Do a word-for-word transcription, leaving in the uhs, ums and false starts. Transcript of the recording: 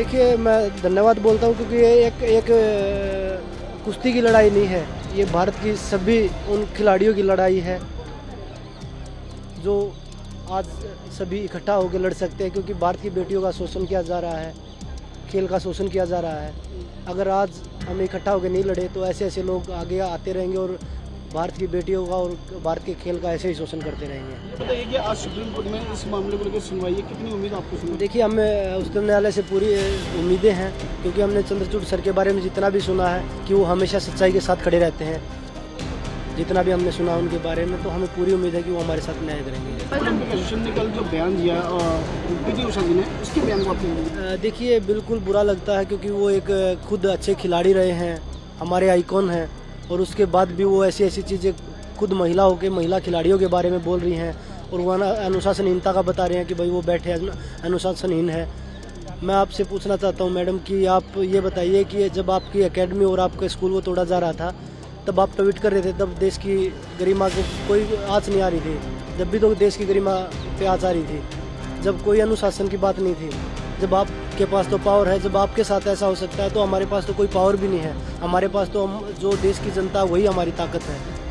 देखिए, मैं धन्यवाद बोलता हूँ क्योंकि ये एक एक कुश्ती की लड़ाई नहीं है, ये भारत की सभी उन खिलाड़ियों की लड़ाई है जो आज सभी इकट्ठा होकर लड़ सकते हैं, क्योंकि भारत की बेटियों का शोषण किया जा रहा है, खेल का शोषण किया जा रहा है। अगर आज हम इकट्ठा होकर नहीं लड़े तो ऐसे ऐसे लोग आगे आते रहेंगे और भारत की बेटियों का और भारत के खेल का ऐसे ही शोषण करते रहेंगे। बताइए कि आज सुप्रीम कोर्ट में इस मामले को लेकर सुनवाई है, कितनी उम्मीद आपको सुनवाई? देखिए, हमें उच्चतम न्यायालय से पूरी उम्मीदें हैं, क्योंकि हमने चंद्रचूड़ सर के बारे में जितना भी सुना है कि वो हमेशा सच्चाई के साथ खड़े रहते हैं, जितना भी हमने सुना उनके बारे में, तो हमें पूरी उम्मीद है कि वो हमारे साथ न्याय करेंगे। ओलंपिक एसोसिएशन ने कल जो बयान दिया पीटी उषा जी ने, उसके बयान को आपने? देखिए, बिल्कुल बुरा लगता है, क्योंकि वो एक खुद अच्छे खिलाड़ी रहे हैं, हमारे आइकॉन हैं, और उसके बाद भी वो ऐसी ऐसी चीज़ें खुद महिला होकर महिला खिलाड़ियों के बारे में बोल रही हैं और वो अनुशासनहीनता का बता रहे हैं कि भाई वो बैठे अनुशासनहीन है। मैं आपसे पूछना चाहता हूँ मैडम कि आप ये बताइए कि जब आपकी एकेडमी और आपके स्कूल को तोड़ा जा रहा था, तब आप ट्वीट कर रहे थे, तब देश की गरिमा को कोई आँच नहीं आ रही थी, जब भी तो देश की गरिमा पे आँच आ रही थी, जब कोई अनुशासन की बात नहीं थी, जब आपके पास तो पावर है, जब आपके साथ ऐसा हो सकता है तो हमारे पास तो कोई पावर भी नहीं है। हमारे पास तो हम जो देश की जनता वही हमारी ताकत है।